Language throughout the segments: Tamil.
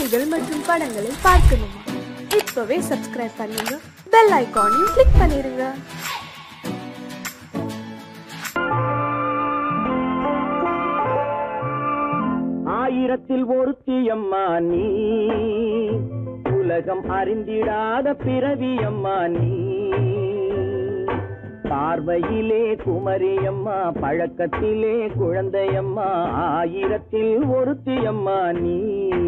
செய்திகள் மற்றும் படங்களை பார்க்கணுமா? இப்பவே சப்ஸ்கிரைப் பண்ணுங்க, பெல் ஐகானையும் கிளிக் பண்ணிருங்க. ஆயிரத்தில் ஒருத்தியம்மா நீ, உலகம் அறிந்திடாத பிறவியம்மா நீ. பார்வையிலே குமரியம்மா, பழக்கத்திலே குழந்தையம்மா, ஆயிரத்தில் ஒருத்தியம்மா நீ.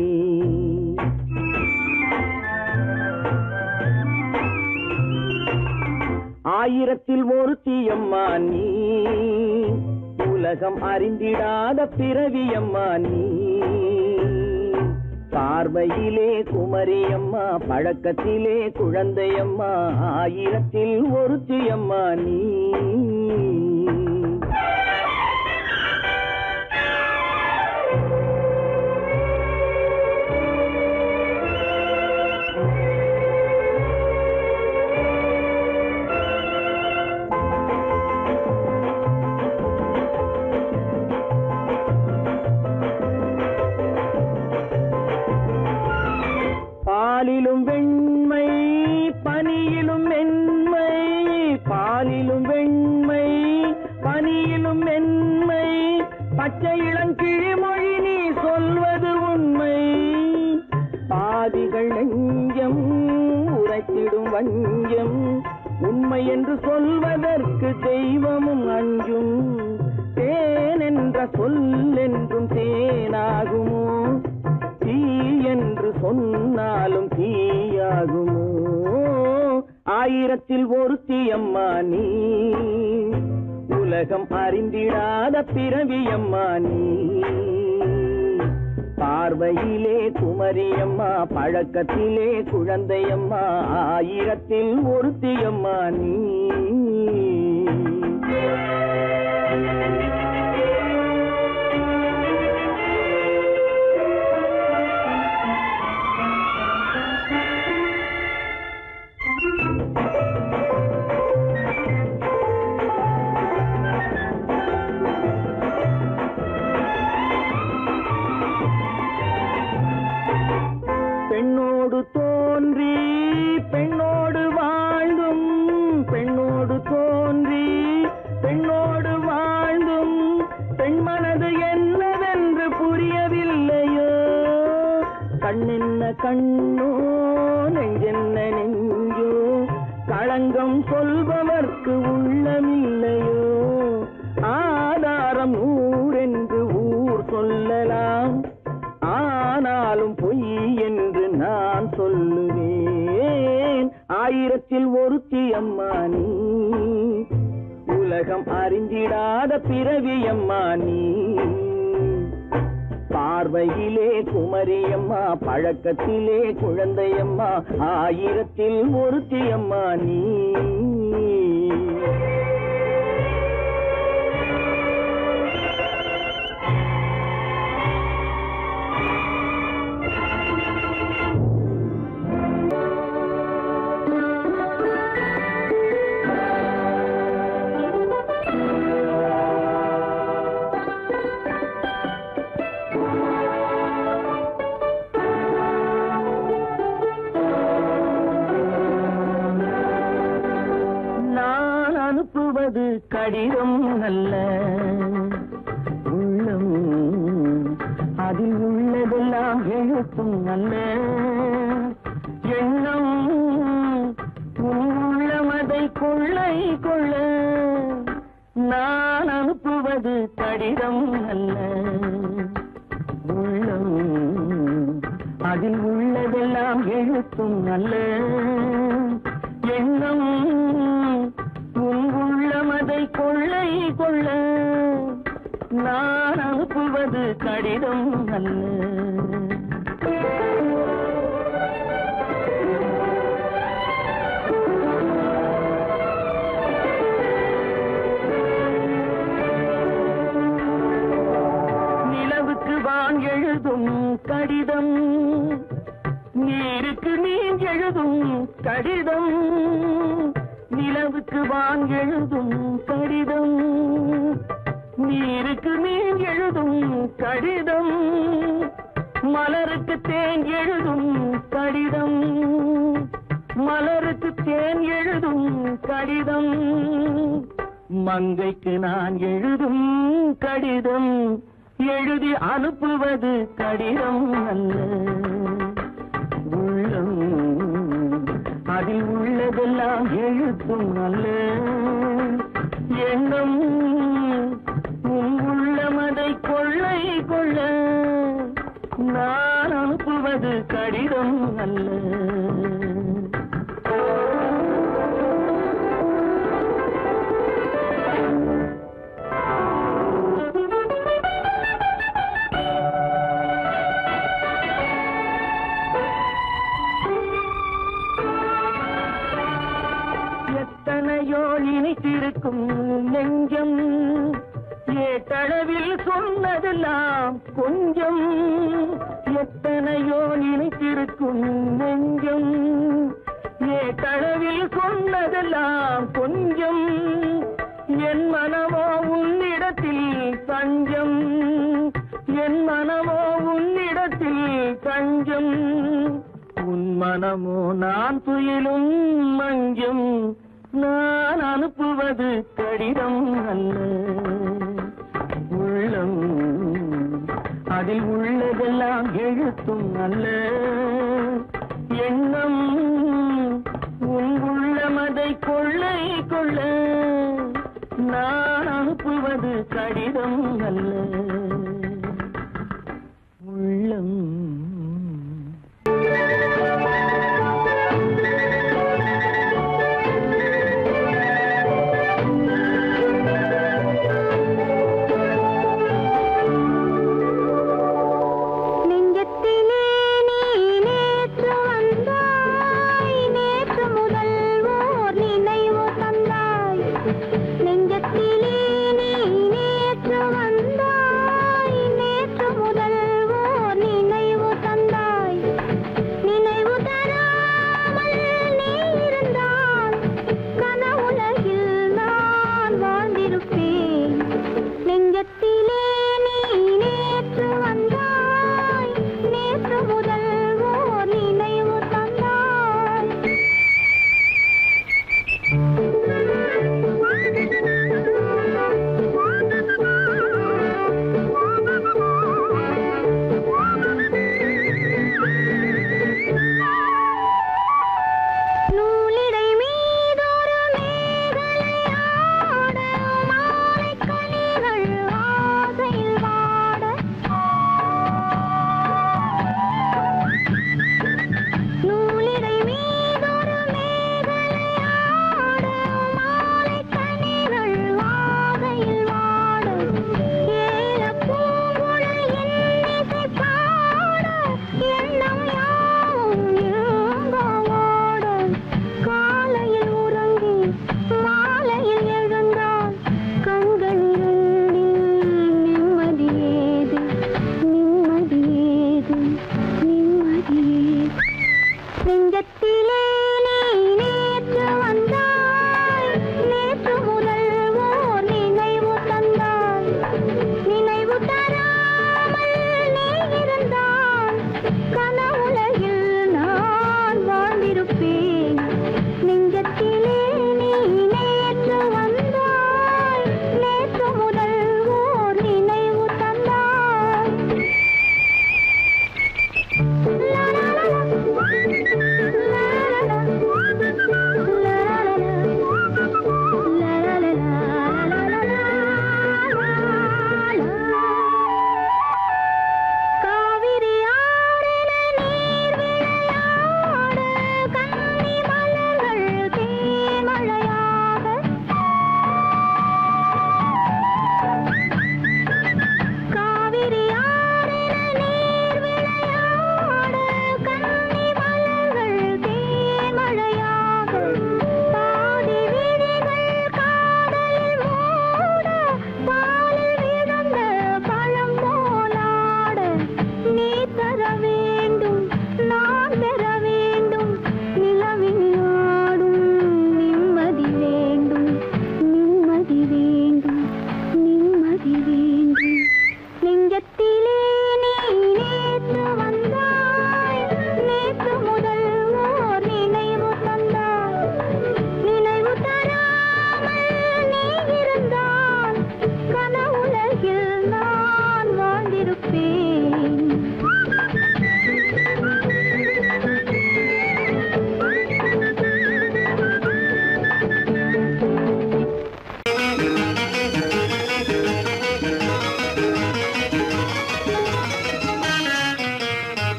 ஆயிரத்தில் ஒருத்தியம்மா நீ, உலகம் அறிந்திடாத பிறவியம்மா நீ. பார்வையிலே குமரியம்மா, பழக்கத்திலே குழந்தையம்மா, ஆயிரத்தில் ஒருத்தியம்மா நீ. பாலிலும் வெண்மை பனியிலும் மென்மை, பாலிலும் வெண்மை பனியிலும் மென்மை, பச்சை இளங்கிழிமொழி நீ சொல்வது உண்மை. பாதிகள் நெஞ்சம் உரைத்திடும் வஞ்சம், உண்மை என்று சொல்வதற்கு தெய்வமும் அஞ்சும். தேன் என்ற சொல் என்றும் தேனாகுமோ, தீ என்று சொன்னாலும் தீயாகுமோ. ஆயிரத்தில் ஒருத்தியம்மா நீ, உலகம் அறிந்திடாத பிறவியம்மா நீ. பார்வையிலே குமரியம்மா, பழக்கத்திலே குழந்தையம்மா, ஆயிரத்தில் ஒருத்தியம்மா நீ. பெண்ணோடு தோன்றி பெண்ணோடு வாழ்ந்தும், பெண்ணோடு தோன்றி பெண்ணோடு வாழ்ந்தும், பெண் மனது என்னவென்று புரியவில்லையோ. கண்ணென்ன கண்ணோ, நெஞ்சென்ன நெஞ்சோ, களங்கம் சொல்பவர்க்கு உள்ளமில்லையோ. ஆதாரம் ஊரென்று ஊர் சொல்லலாம், ஆனாலும் பொய் என்று நான் சொல்லுவேன். ஆயிரத்தில் ஒருத்தியம்மா நீ, உலகம் அறிந்திடாத பிறவியம்மா நீ. பார்வையிலே குமரியம்மா, பழக்கத்திலே குழந்தையம்மா, ஆயிரத்தில் ஒருத்தியம்மா நீ. அனுப்புவது கடிதம் அல்ல, உள்ளம் அதில் உள்ளதெல்லாம் எழுத்தும் அல்ல. எண்ணம் உள்ளமதை கொள்ளை கொள்ள, நான் அனுப்புவது கடிதம் அல்ல, உள்ளம் அதில் உள்ளதெல்லாம் எழுத்தும் அல்ல. எண்ணம் உள்ளமதை கொள்ளை கொள்ள, நான் அனுப்புவது கடிதம் அல்ல. நிலவுக்கு வான் எழுதும் கடிதம், நீருக்கு நீர் எழுதும் கடிதம். நிலவுக்கு வான் எழுதும் கடிதம், நீருக்கு நீர் எழுதும் கடிதம். மலருக்கு தேன் எழுதும் கடிதம், மலருக்கு தேன் எழுதும் கடிதம், மங்கைக்கு நான் எழுதும் கடிதம், எழுதி அனுப்புவது கடிதம் அல்ல. உள்ளம் அதில் உள்ளதெல்லாம் எழுத்தும் அல்ல. எண்ணம் உன் உள்ளமதை கொள்ளை கொள்ள, நான் அனுப்புவது கடிதம் அல்ல. எத்தனையோ நினைத்திருக்கும் நெஞ்சம், ஏட்டளவில் சொன்னதெல்லாம் கொஞ்சம். எத்தனையோ நினைத்திருக்கும் நெஞ்சம், ஏட்டளவில் சொன்னதெல்லாம் கொஞ்சம். என் மனமோ உன்னிடத்தில் தஞ்சம், என் மனமோ உன்னிடத்தில் தஞ்சம். உன் மனமோ நான் துயிலும் மஞ்சம், நான் அனுப்புவது கடிதம் அல்ல. உள்ளம் அதில் உள்ளதெல்லாம் எழுத்தும் அல்ல. எண்ணம் உன் உள்ளமதை கொள்ளை கொள்ள, நான் அனுப்புவது கடிதம் அல்ல. உள்ளம்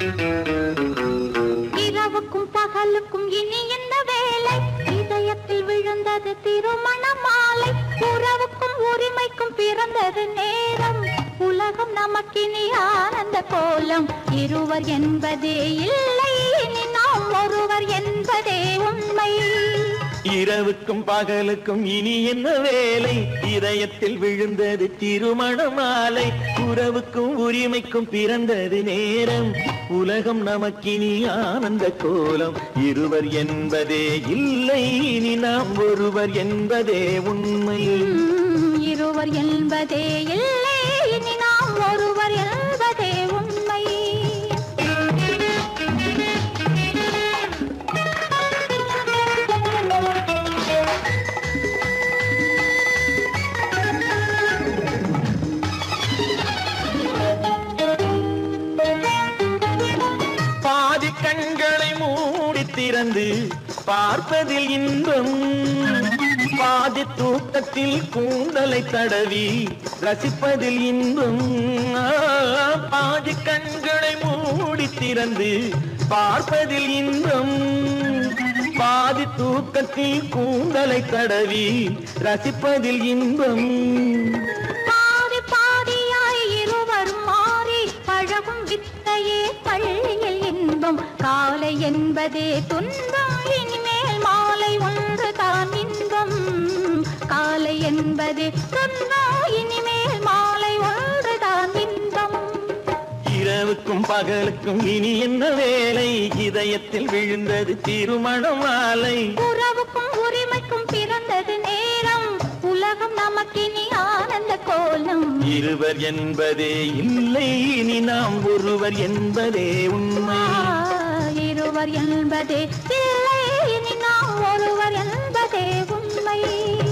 இரவுக்கும் பகலுக்கும் இனி என்ன வேலை? இதயத்தில் விழுந்தது திருமண மாலை. உறவுக்கும் உரிமைக்கும் பிறந்தது நேரம். உலகம் நமக்கினி ஆனந்த கோலம். இருவர் என்பதே இல்லை, இனி நாம் ஒருவர் என்பதே உண்மை. இரவுக்கும் பகலுக்கும் இனி என்ன வேலை? இதயத்தில் விழுந்தது திருமண மாலை. உறவுக்கும் உரிமைக்கும் பிறந்தது நேரம். உலகம் நமக்கினி ஆனந்த கோலம். இருவர் என்பதே இல்லை, இனி நாம் ஒருவர் என்பதே உண்மை. இருவர் என்பதே இல்லை, இனி நாம் ஒருவர் என்பதே உண்மை. பாதி கண்களை மூடி திறந்து பார்ப்பதில் இன்பம். பாதி தூக்கத்தில் கூந்தலை தடவி ரசிப்பதில் இன்பம். பாதி கண்களை மூடி திறந்து பார்ப்பதில் இன்பம். பாதி தூக்கத்தில் கூந்தலை தடவி ரசிப்பதில் இன்பம். பாதி பாதியாய் இருவர் மாறி பழகும் வித்தையே பள்ளியில் இன்பம். காலை என்பதே துன்பம், இனிமேல் மாலை ஒன்று தான் இன்பம். காலை என்பதே துன்பம், இனிமேல் மாலை ஒன்று தான் இன்பம். இரவுக்கும் பகலுக்கும் இனி என்ன வேலை? இதயத்தில் விழுந்தது திருமண மாலை. உறவுக்கும் உரிமைக்கும் பிறந்தது நேரம். உலகம் நமக்கினி ஆனந்த கோலம். இருவர் என்பதே இல்லை, இனி நாம் ஒருவர் என்பதே உண்மை. இருவர் என்பதே இல்லை, இனி நாம் ஒருவர் என்பதே உண்மை.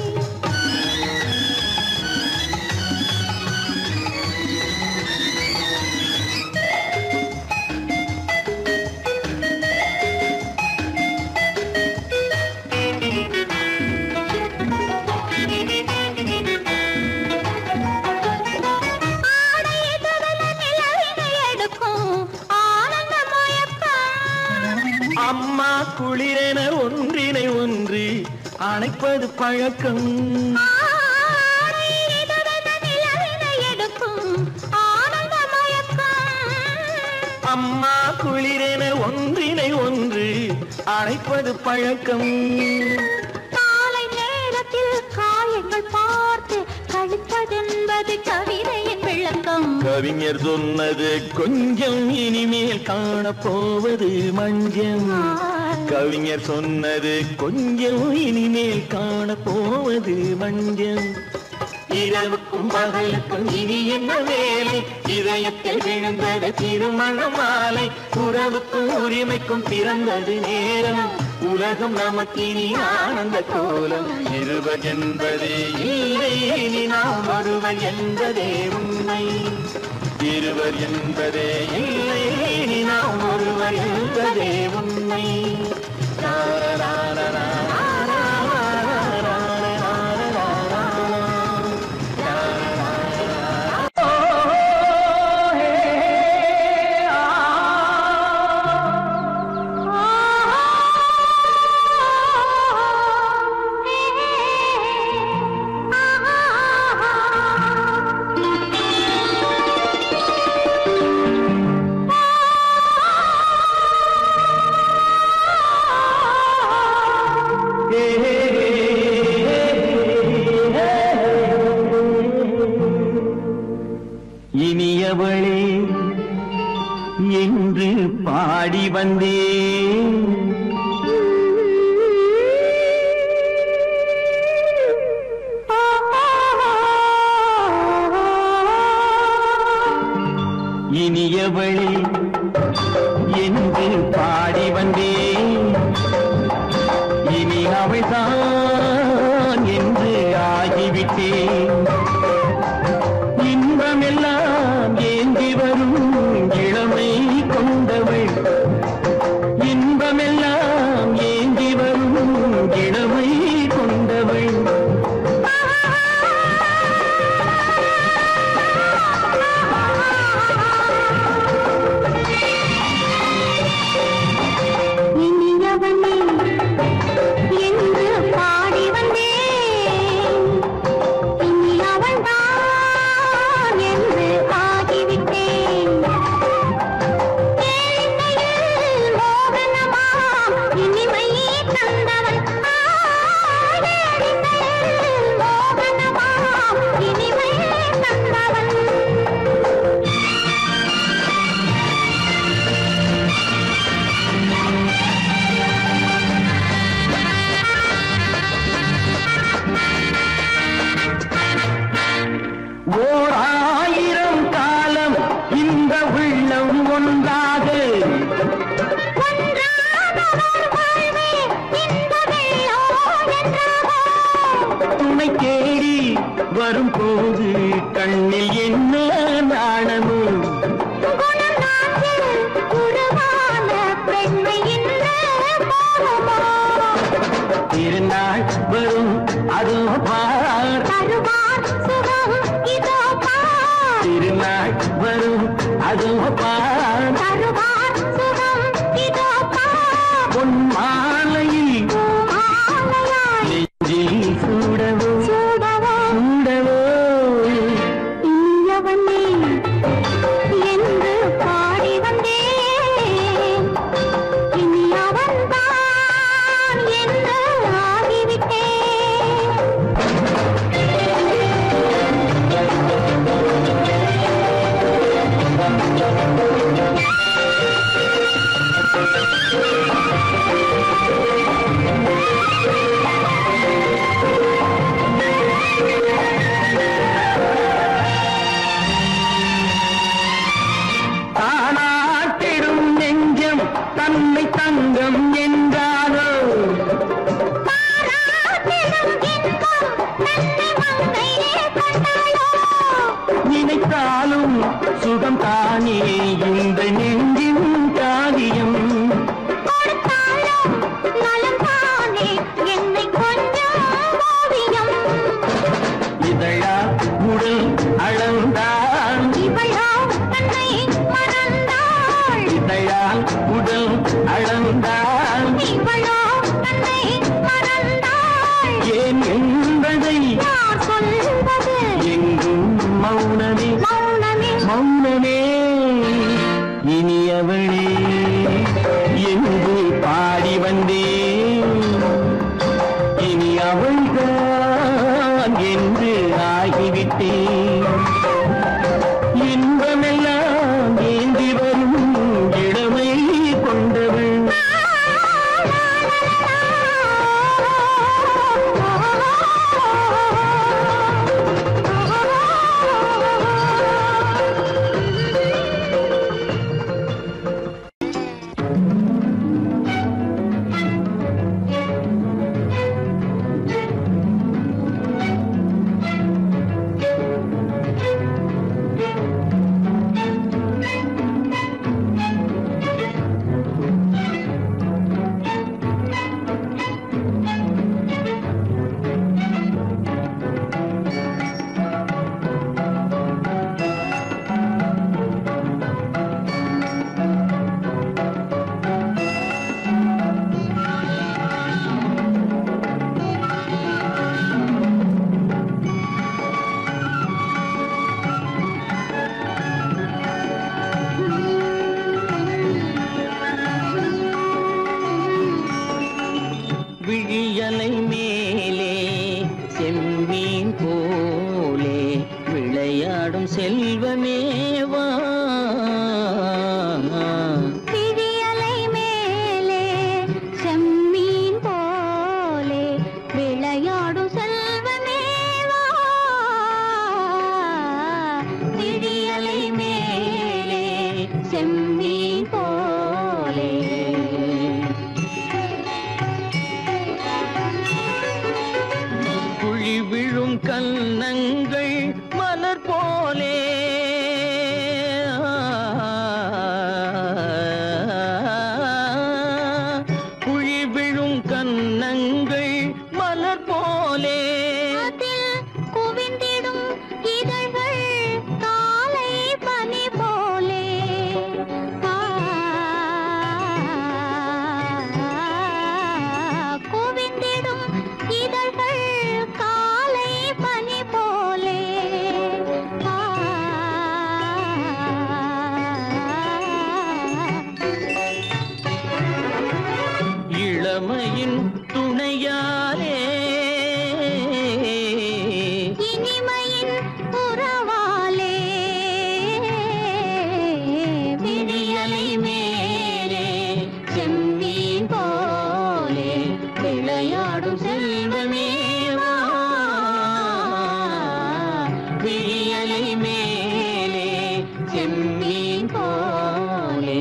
அம்மா குளிரென ஒன்றினை ஒன்று அணைப்பது பழக்கம். அம்மா குளிரென ஒன்றினை ஒன்று அணைப்பது பழக்கம். காலை நேரத்தில் காயங்கள் பார்த்து கழிப்பதென்பது கவிதையின் விளக்கம். கவிஞர் சொன்னது கொஞ்சம், இனிமேல் காணப்போவது மஞ்சம். கவிஞர் சொன்னது கொஞ்சம், இனிமேல் காணப்போவது மஞ்சம். இரவுக்கும் பகலுக்கும் இனி என்ன வேலை? இதயத்தில் விழுந்தது திருமண மாலை. உறவுக்கும் உரிமைக்கும் பிறந்தது நேரம். உலகம் நமக்கினி ஆனந்த கோலம். இருவர் என்பதே இல்லை, இனி நாம் ஒருவர் என்பதே உண்மை. இருவர் என்பதே இல்லை, இனி நாம் ஒருவர் என்பதே உண்மை. இனியவளே என்று பாடி வந்தேன். இனியவளே என்று பாடி வந்தேன். இனி அவள்தான் என்று ஆகிவிட்டேன். இன்பமெல்லாம் ஏந்தி வரும் இளமை கொண்டவள். இன்பமெல்லாம் ஏந்தி வரும் இளமை கொண்டவள். திருநாள் வரும் அதோ பார் தருவார் சுகம் இதோ பார் திருநாள் வரும் அதோ பார் தருவார் சுகம் இதோ பார் பொன் மாலையில் மாலையாய் நெஞ்சில் சூடவோ சூடவோ சூடவோ இனியவனே என்று பாடி வந்தேன் இனி அவன்தான் என்று ஆகிவிட்டேன் தானாட்டிடும் நெஞ்சம் தன்னை தங்கம் என்றாரோ பாராட்டிடும் இன்பம் தன்னை மங்கையே கண்டாளோ நினைத்தாலும் சுகம் தானே இந்த நெஞ்சின் காரியம் கொடுத்தாலும் நலம் தானே என்னை கொஞ்சம் ஓவியம் இதழா உடல் அளந்தான் இவளோ தன்னை மறந்தாள் இதழால் உடல் அளந்தான் இவளோ தன்னை மறந்தாள் ஏன் என்பதை யார் சொல்வது எங்கும் மௌனமே மௌனமே மௌனமே இனியவளே என்று பாடி வந்தேன் இனி அவள்தான் என்று ஆகிவிட்டேன் இன்பமெல்லாம் ஏந்தி வரும் இளமை கொண்டவள் விழியலை மேலே செம்மீன் போலே விளையாடும் செல்வமேவா விழியலை மேலே செம்மீன் போலே விளையாடும் செல்வமேவா விழியலை மேலே செம்மீன் போலே குழி விழும் கன்னங்கள் மலர் போலே குழி விழும் கன்னங்கள் மலர் போலே அதில் குவிந்திடும் இதழ்கள் காலை பனி போலே குவிந்திடும் இதழ்கள் காலை பனி போலே இளமையின் துணையாலே இனிமையின் உறவாலே விழியலை மேலே செம்மீன் போலே விளையாடும் செல்வமேவா விழியலை மேலே செம்மீன் போலே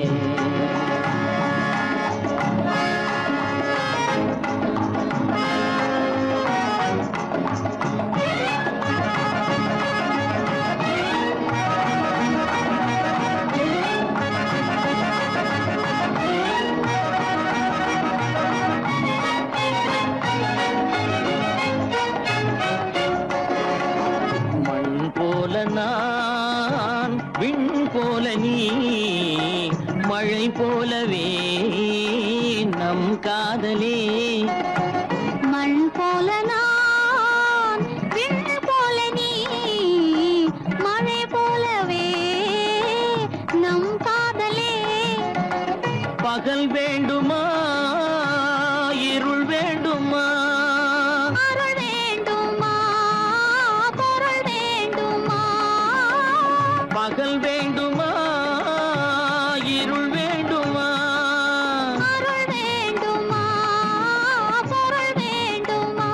போலவே நம் காதலே மண் போல நான் விண் போல நீ மழை போலவே நம் காதலே பகல் வேண்டுமா இருள் வேண்டுமா அருள் வேண்டுமா பொருள் வேண்டுமா பகல் வேண்டுமா இருள் வேண்டுமா அருள் வேண்டுமா பொருள் வேண்டுமா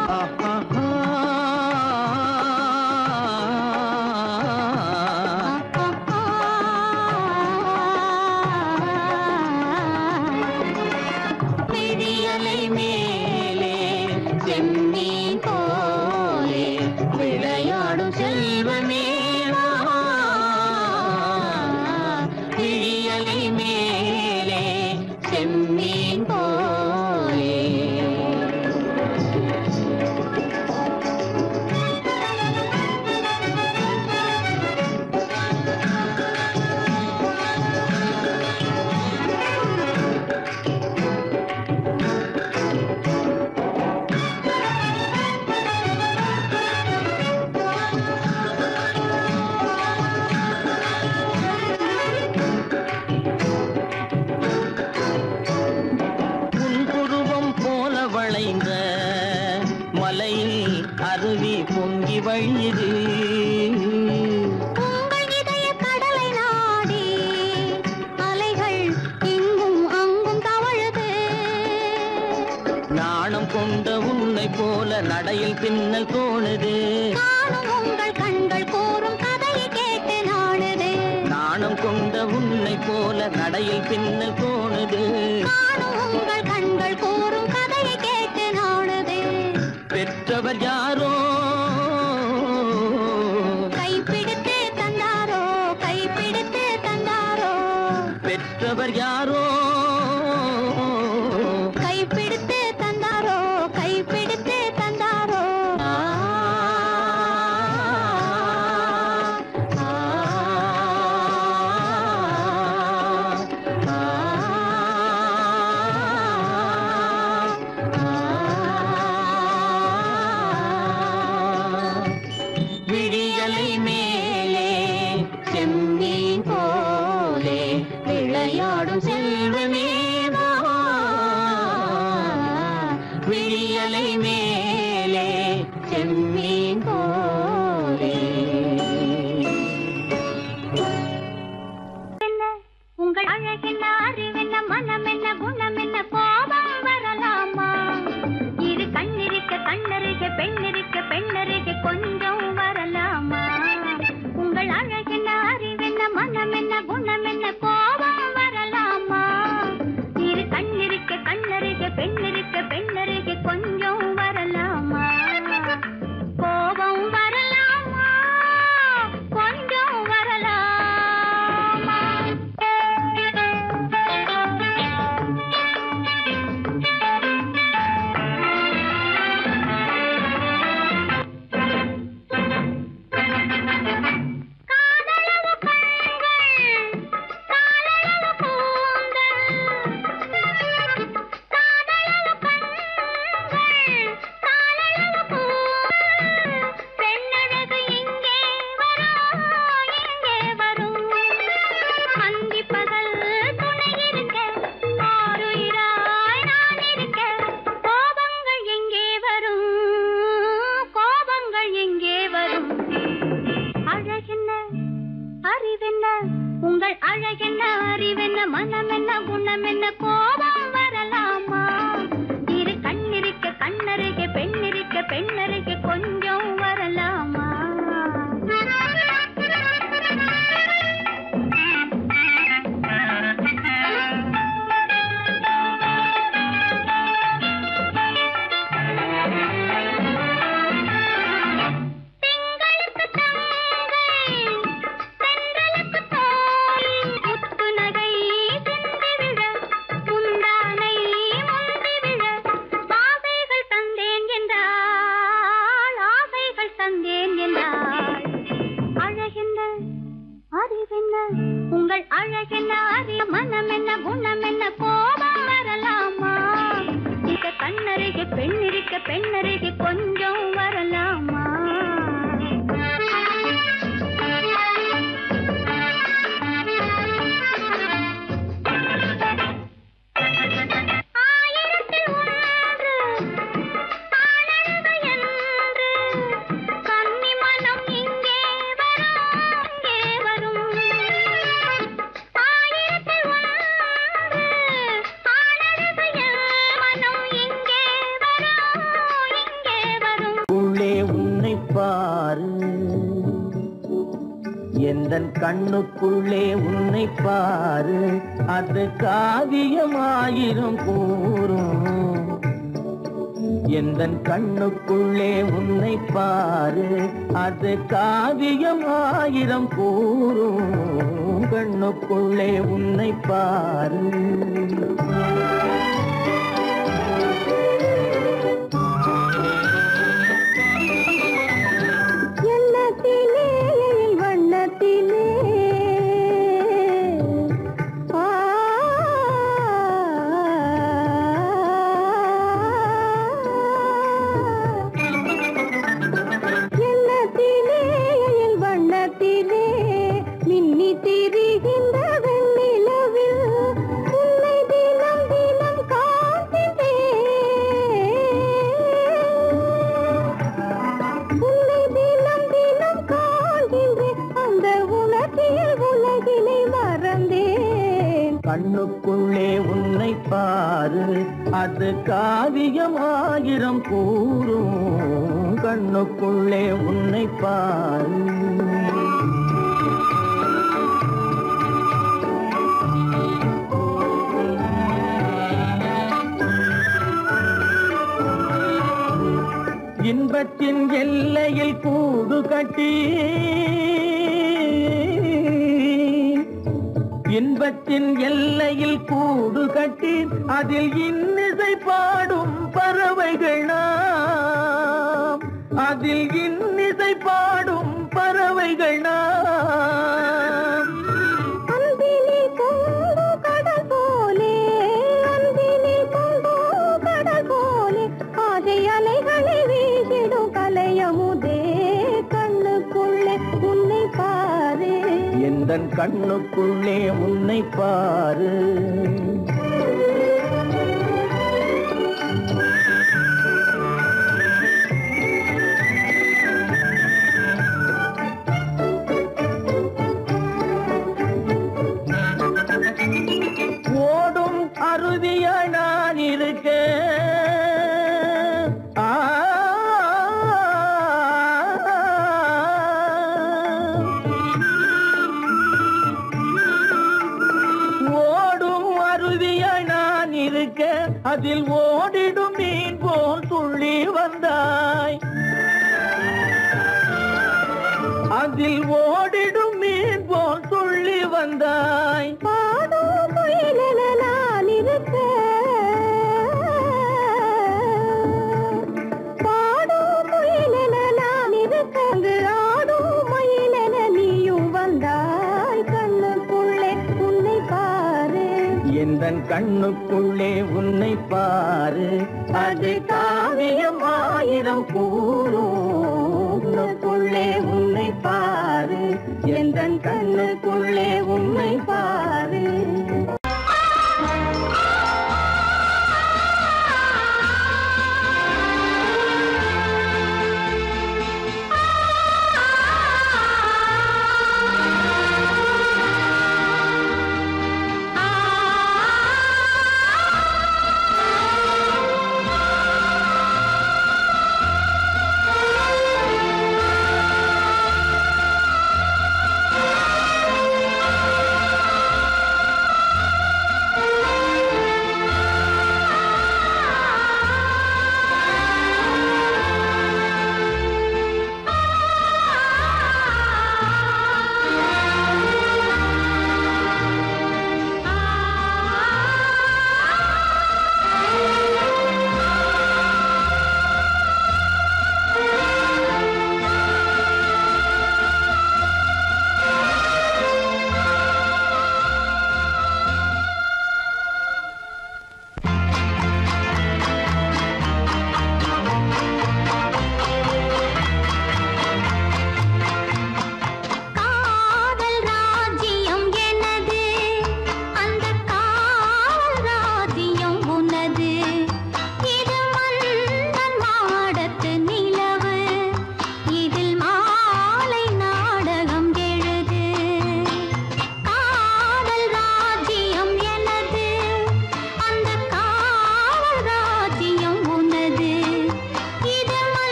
விழியலை மேலே செம்மீன் போலே விளையாடும் செல்வமே வா. விழியலை மேலே செம்மீன் போலே உன் புருவம் போல வளைந்த மலையில் அருவி பொங்கி வழியுது உங்கள் இதய கடலை நாடி அலைகள் இங்கும் அங்கும் தவழுது நாணம் கொண்ட உன்னை போல நடையில் பின்னல் தோணுது காணும் உங்கள் கண்கள் கூறும் கதையை கேட்டு நாடுது நாணம் கொண்ட உன்னை போல நடையில் பின்னல் தோணுது காணும் உங்கள் கண்கள் கூறும் கதையை கேட்டு நாடுது பெற்றவர் யாரோ கைப்பிடித்து தந்தாரோ கைப்பிடித்து தந்தாரோ பெற்றவர் யாரோ கைப்பிடித்து தந்தாரோ கைப்பிடித்து தந்தாரோ ஆ, ஆ, ஆ, ஆ. எந்தன் கண்ணுக்குள்ளே உன்னை பாரு, அது காவியமாயிரம் கூறும். எந்தன் கண்ணுக்குள்ளே உன்னை பாரு, அது காவியமாயிரம் கூறும். கண்ணுக்குள்ளே உன்னை பாரு. கண்ணுக்குள்ளே உன்னை பாரு, அது காவியமாயிரம் கூறும். கண்ணுக்குள்ளே உன்னை பாரு. இன்பத்தின் எல்லையில் கூடு கட்டி, இன்பத்தின் எல்லையில் கூடு கட்டி, அதில் இன்னிசை பாடும் பறவைகள் நாம், அதில் இன்னிசை பாடும் பறவைகள் நாம். அன்பிலே பொங்கு கடல் போலே, அன்பிலே பொங்கு கடல் போலே, ஆசை அலைகளை வீசிடும் கலையமுதே, கண்ணுக்குள்ளே உன்னை பாரு. எந்தன் கண்ணுக்குள்ளே உன்னை பாரு. ஓடும் அருவியா நான் இருக்க, அதில் ஓடிடும் மீன் போல் துள்ளி வந்தாய், அதில் ஓடிடும் மீன் போல் துள்ளி வந்தாய். பாடும் முயலென நான் இருக்க, பாடும் முயலென நான் இருக்க, அங்கு ஆடும் மயிலென நீயும் வந்தாய். கண்ணுக்குள்ளே உன்னை பாரு. எந்தன் கண்ணுக்குள்ளே உன்னை பாரு, அது காவியம் ஆயிரம் கூறும். உன்னை பாரு, எந்தன் கண்ணுக்குள்ளே உன்னை பாரு.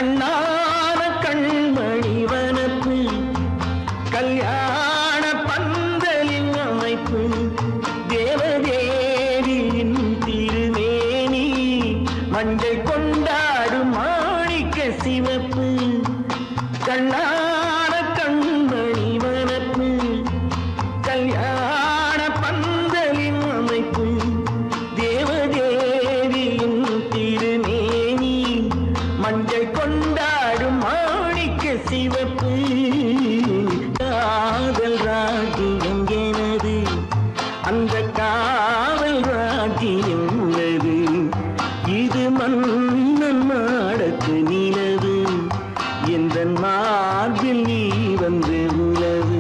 கண்ணான கண்மணி வனப்பு கல்யாண பந்தலின் அமைப்பு தேவதேவியின் திருமேனி மஞ்சள் கொண்டாடும் மாணிக்க சிவப்பு கண்ணான கண்மணி வனப்பு கல்யாண பந்தலின் அமைப்பு தேவதேவியின் திருமேனி மஞ்சள் கொண்டாடும் மாணிக்க சிவப்பு காதல் ராஜ்யம் எனது அந்த காவல் ராஜ்யம் உள்ளது இது மன்னன் மாடத்து நிலவு எந்த மார்பில் நீ வந்து உலவு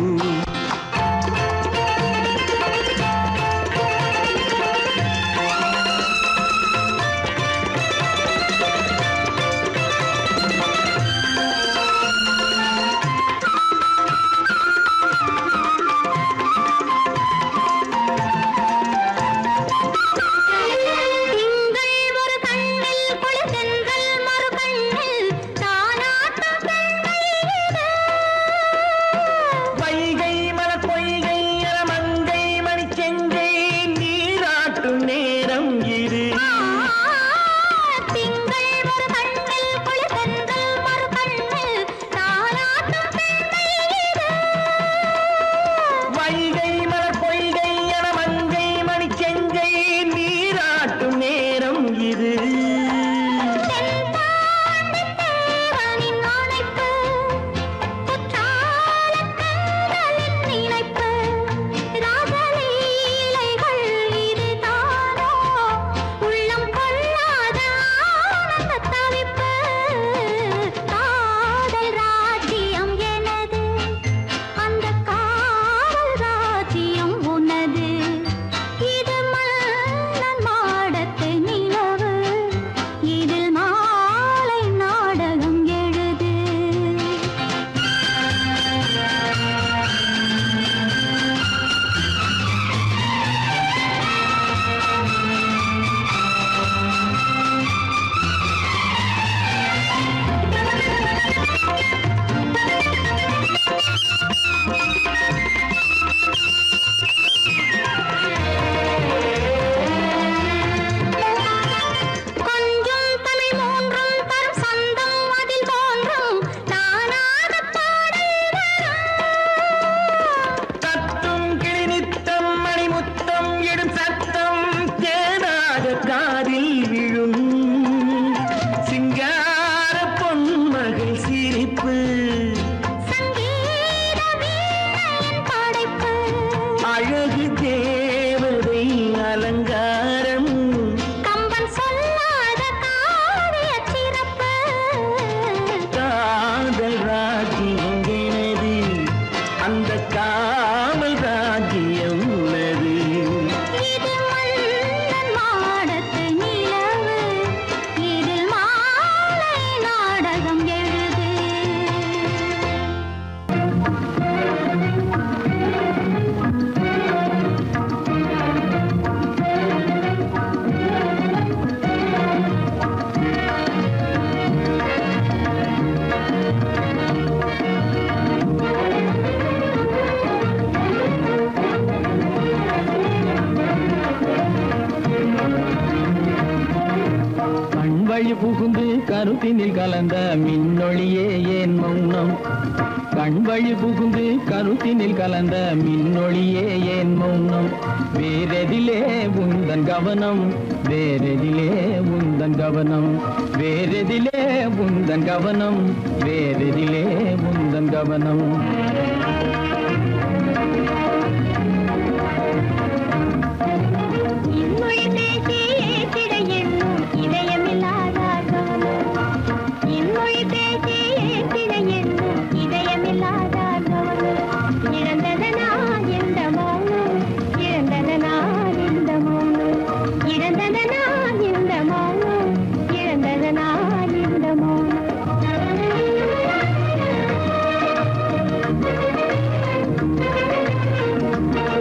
வழி புகுந்து கருத்தினில் கலந்த மின்னொளியே ஏன் மௌனம் கண் வழி புகுந்து கருத்தினில் கலந்த மின்னொளியே ஏன் மௌனம் வேறெதிலே உந்தன் கவனம் வேறெதிலே உந்தன் கவனம் வேறெதிலே உந்தன் கவனம் வேறெதிலே உந்தன் கவனம்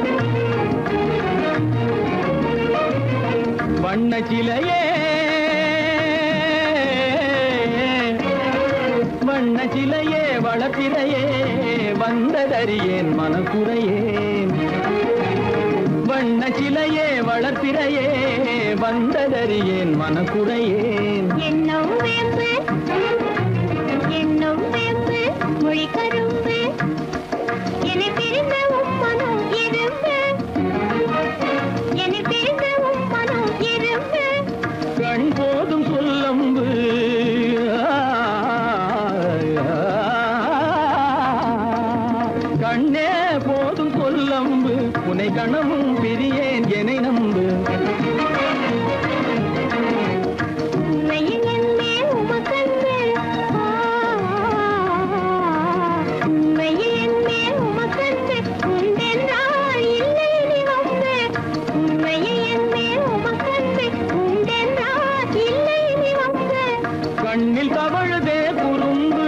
வண்ண சிலையே வண்ண சிலையே வளர்ப்பிறையே வந்ததறியேன் மனக்குறையேன். வண்ண சிலையே வளர்ப்பிறையே வந்ததறியேன் மனக்குறையேன். என்னும் வேம்பு என்னும் வேம்பு மொழி கரும்பு என்னை பிரிந்த உம்மனும் எறும்பு என்னை பிரிந்த உம்மனும் எறும்பு கண் போதும் சொல்லம்பு கண்ணே போதும் சொல்லம்பு உனை கணமும் பிரியேன் என்னை நம்பு. உண்மையில் என்னே உமக்கன்று உண்மையில் என்னே உமக்கன்று உண்டென்றால் இல்லை நீ வம்பு. உண்மையில் என்னே உமக்கன்று உண்டென்றால் இல்லை நீ வம்பு. கண்ணில் தவழுதே குறும்பு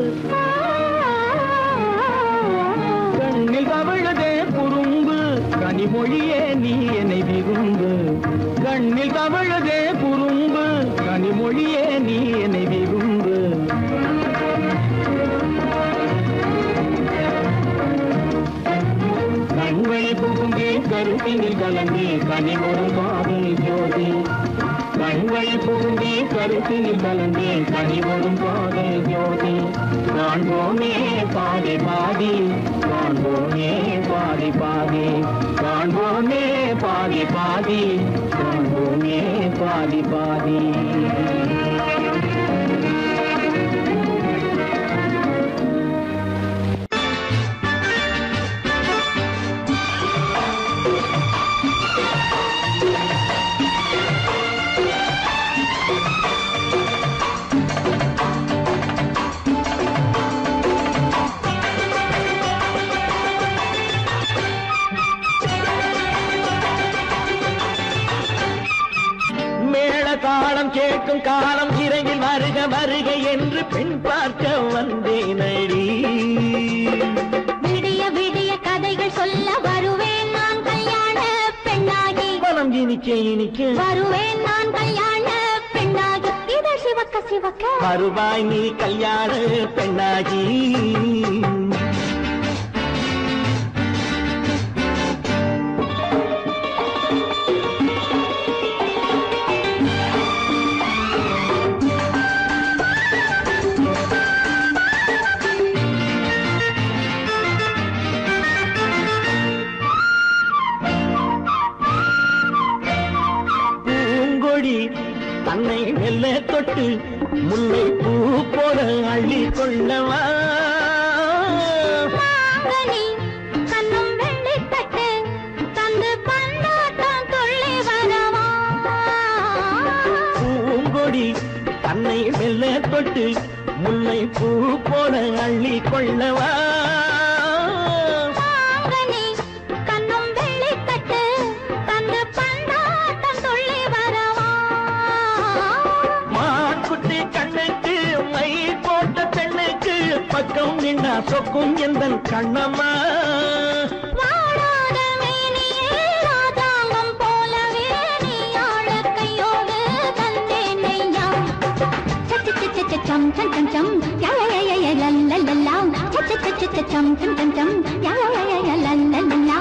கண்ணில் தவழுதே குறும்பு கனிமொழியே நீ என்னை விரும்பு. கண்ணில் தவழுதே குறும்பு கனிமொழியே நீ என்னை விரும்பு. கண்களை புகுந்தே கருத்தினில் கலந்து கனிமொரு பாதை ஜோதி. கண்களை புகுந்தே கருத்தினில் கலந்து கனிமொரும் பாதை ஜோதி. காண்போமே பாதி பாதி காண்போமே பாதி பாதி காண்போமே பாதி பாதி காண்போமே பாதி பாதி. தாளம் கேட்கும் காலம் இறையில் வருக வருக என்று பெண் பார்க்க வந்தேனடி. விடிய விடிய கதைகள் சொல்ல வருவேன் நான் கல்யாண பெண்ணாகி. மனம் இனிக்க இனிக்க வருவேன் நான் கல்யாண பெண்ணாகி. இதழ் சிவக்க சிவக்க வருவாய் நீ கல்யாண பெண்ணாகி. தன்னை மெல்ல தொட்டு முல்லை பூ போல அள்ளி கொள்ளவா. கண்ணும் வெள்ளி தட்டு தந்து பந்தாட்டம் துள்ளி வரவா. பூங்கொடி தன்னை மெல்ல தொட்டு முல்லை பூ போல அள்ளி கொள்ளவா. கண்ணும் வெள்ளி தட்டு தந்து பந்தாட்டம் துள்ளி வரவா. மான்குட்டி கண்ணுக்கு மை போட்ட பெண்ணுக்கு பக்கம் நின்னா சொக்கும் எந்தன் கண்ணம்மா. வாடாத மேனியே ராஜாங்கம் போலவே நீ ஆழ கையோடு தந்தேன் நெய்யா. சம் சம் சம் சம் யா யா யா யா லல்லல்லா. சம் சம் சம் சம் யா யா யா யா லல்லல்லா.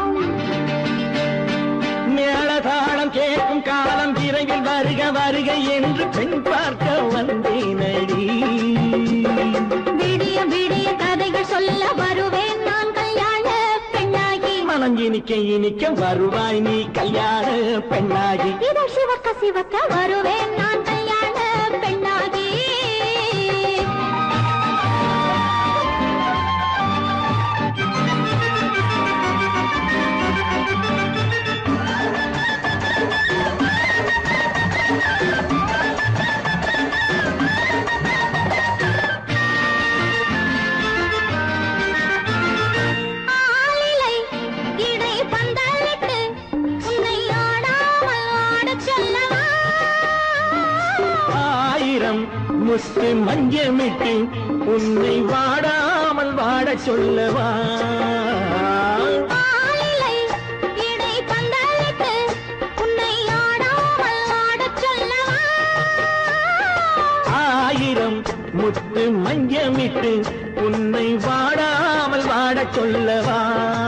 மேளதாளம் கேட்கும் காலம் விரைவில் வருக வருக என்று பெண் பார்க்க வந்தேனடி. விடிய விடிய கதைகள் சொல்ல வருவேன் நான் கல்யாண பெண்ணாகி. மனம் இனிக்க இனிக்க வருவாய் நீ கல்யாண பெண்ணாகி. இதழ் சிவக்க சிவக்க வருவேன் நான் கல்யாண பெண்ணாகி. ஆலிலை இடை பந்தலிட்டு உன்னை ஆடாமல் ஆடச் சொல்லவா. ஆயிரம் முத்து மஞ்சமிட்டு உன்னை வாடாமல் வாடச் சொல்லவா. ஆலிலை இடை பந்தலிட்டு உன்னை ஆடாமல் ஆடச் சொல்லவா. ஆயிரம் முத்து மஞ்சமிட்டு உன்னை வாடாமல் வாடச் சொல்லவா?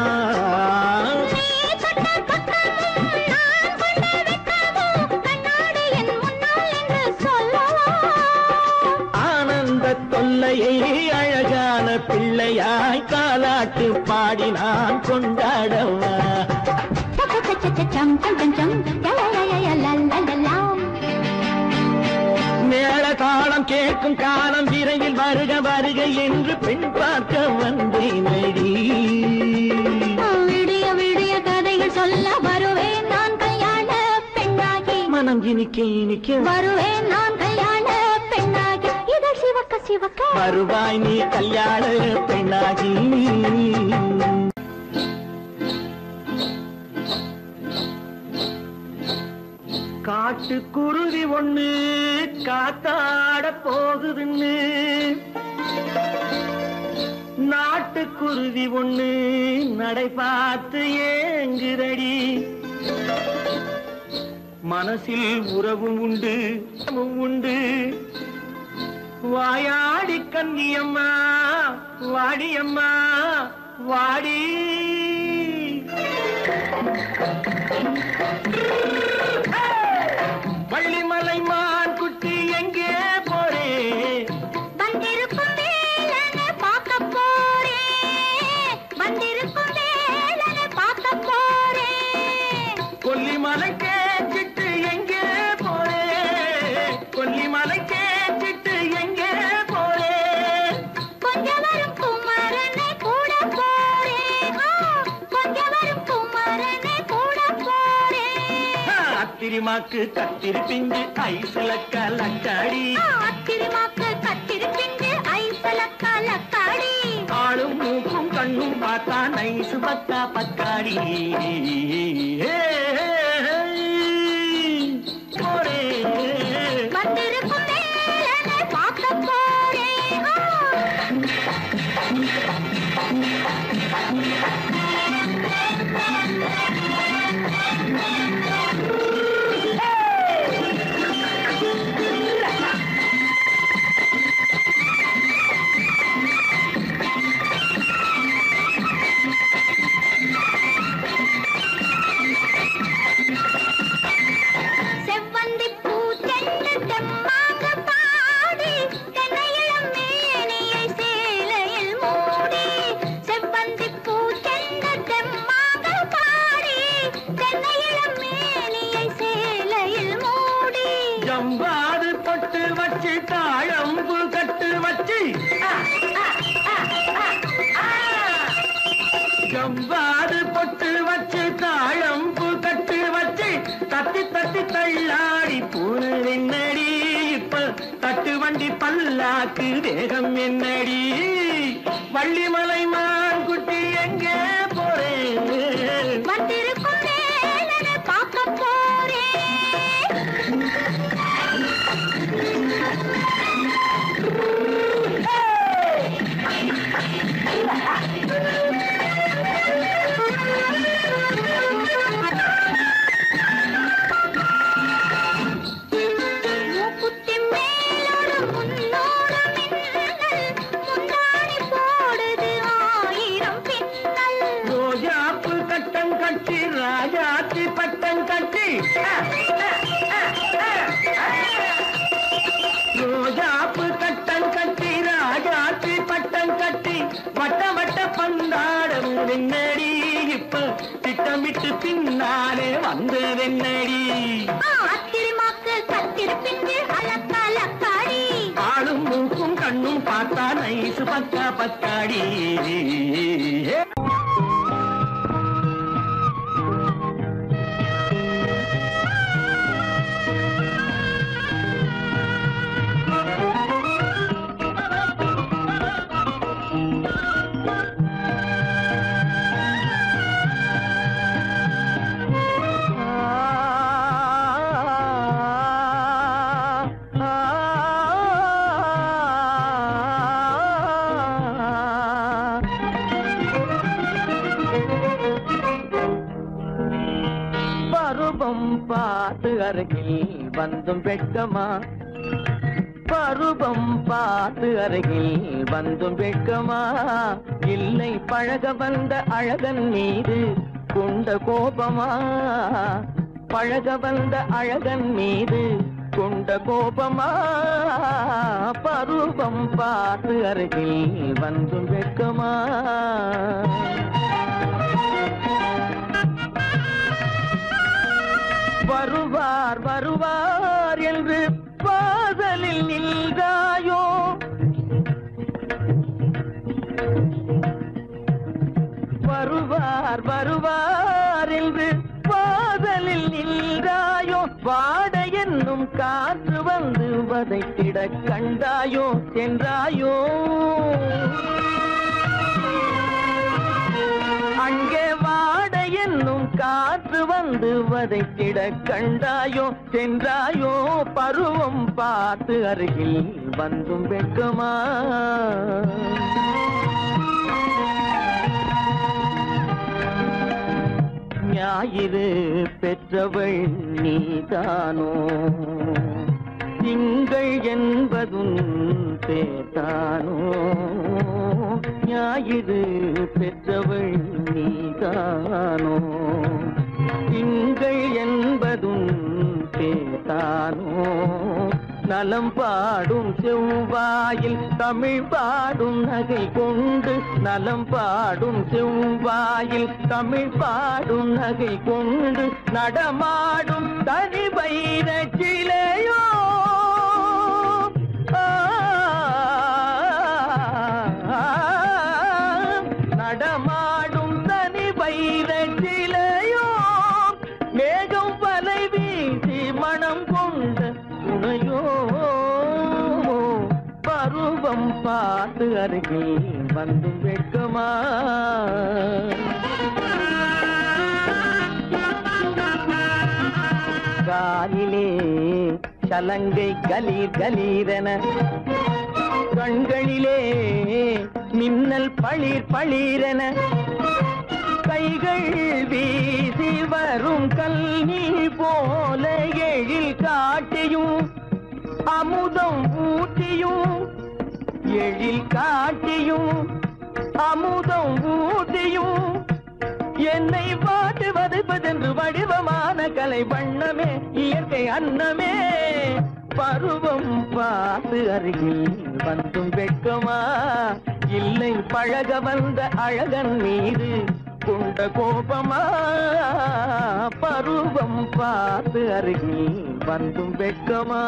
ஆனந்த தொல்லையை அழகான பிள்ளையாய் காலாட்டு பாடி நான் கொண்டாடவா? மேள தாளம் கேட்கும் காலம் விரைவில் வருக வருக என்று பெண் பார்க்க வந்தேனடி. விடிய விடிய கதைகள் சொல்ல வருவேன் நான் கல்யாண பெண்ணாகி. மனம் இனிக்க வருவேன் நான் கல்யாண பெண்ணாகி. இதழ் சிவக்க சிவக்க வருவாய் நீ கல்யாண பெண்ணாகி. காட்டுக்குருவி ஒண்ணு காத்தாட போகுதுன்னு நாட்டுக்குருவி ஒண்ணு நடை பார்த்து ஏங்குதடி. மனசில் உறவும் உண்டு உண்டு. வாயாடி கன்னியம்மா வாடியம்மா வாடி. வள்ளிமலை மான் குட்டி எங்கே போறே? வந்திருக்கும் வேலனை பார்க்க போறேன். வந்திருக்கும் வேலனை பார்க்க போறேன். கொல்லிமலை கேச்சிட்டு எங்கே போறே? கொல்லிமலை கேச்சிட்டு எங்கே போறே? கொஞ்சம் வரும் குமரனை கூட போறேன். கொஞ்சம் வரும் குமரனை கூட போறேன். அத்திரிமாக்கு கத்திரி பிஞ்சு ஐசுல கலக்காடி. அத்திரிமாக்கு கத்திரி பிஞ்சு ஐசுல கலக்காடி. ஆளும் மூக்கும் கண்ணும் பார்த்தா நைசு பக்கா பக்காடி. போரே வந்திருக்கும் வேலனை பார்க்க போறேன். செவ்வந்தி பூ தென்னு தெம்மாக பாடி தென்னையிளம் மேனியை சேலையில் மூடி. செவ்வந்தி பூ தென்னு தெம்மாக பாடி தென்னையிளம் மேனியை சேலையில் மூடி. ஜம்பாது பொட்டு வச்சு தாழம்பு கட்டு வச்சு. ஜம்பாது பொட்டு வச்சு தாழம்பு கட்டு வச்சு தட்டி தட்டி தள்ளாடி பூனல் என்னடி. இப்ப தட்டு வண்டி பல்லாக்கு வேகம் என்னடி. வள்ளிமலை மான் குட்டி எங்கே போறேன்? வந்திருக்கும் வேலனை பார்க்க போறேன். மூக்குத்தி மேலோடு முன்னோடு மின்னல். முந்தாணி போடுது ஆயிரம் பின்னல். ரோஜாப்பு கட்டம் கட்டி ராஜாத்தி பட்டம் கட்டி. ரோஜாப்பு கட்டம் கட்டி ராஜாத்தி பட்டம் கட்டி வட்ட வட்ட பந்தாடம் வெண்ணடி. இப்ப திட்டமிட்டு பின்னாலே வந்ததென்னடி. அத்திரிமாக்கு கத்திரி பிஞ்சு அலக்காடி. ஆளும் மூக்கும் கண்ணும் பார்த்தா நைசு பக்கா பக்காடி. பருவம் பார்த்து அருகில் வந்தும் வெட்கமா? பருவம் பார்த்து அருகில் வந்தும் வெட்கமா இல்லை பழக வந்த அழகன் மீது கொண்ட கோபமா பழக வந்த அழகன் மீது கொண்ட கோபமா பருவம் பார்த்து அருகில் வந்தும் வெட்கமா வருவார் வருவார் என்று வாசலில் நின்றாயோ வருவார் வருவார் என்று வாசலில் நின்றாயோ வாட என்னும் காற்று வந்து வதைத்திட கண்டாயோ சென்றாயோ அங்கே வாட என்னும் காற்று வந்து வதைத்திட கண்டாயோ சென்றாயோ பருவம் பார்த்து அருகில் வந்தும் வெட்கமா ஞாயிறு பெற்றவள் நீதானோ திங்கள் என்பதும் பேத்தானோ ஞாயிறு பெற்றவள் நீதானோ திங்கள் என்பதும் பேத்தானோ நலம் பாடும் செவ்வாயில் தமிழ் பாடும் நகை கொண்டு நலம் பாடும் செவ்வாயில் தமிழ் பாடும் நகை கொண்டு நடமாடும் தனி வைர சிலையோ நடமாடும் தனி வைர சிலையோ மேகம் வலை வீசி மனம் கொண்ட துணையோ பருவம் பார்த்து அருகில் வந்து வெட்கமா காலிலே சலங்கை கலீர் கலீரென கண்களிலே மின்னல் பளிர் பளிரென கைகள் வீசி வரும் கல்வி போல எழில் காட்டியும் அமுதம் ஊட்டியும் எழில் காட்டியும் அமுதம் ஊட்டியும் என்னை பாட்டு வதைப்பதென்று வடிவமான கலை வண்ணமே இயற்கை அன்னமே பருவம் பார்த்து அருகில் வந்தும் வெட்கமா இல்லை பழக வந்த அழகன் மீது கொண்ட கோபமா பருவம் பார்த்து அருகில் வந்தும் வெட்கமா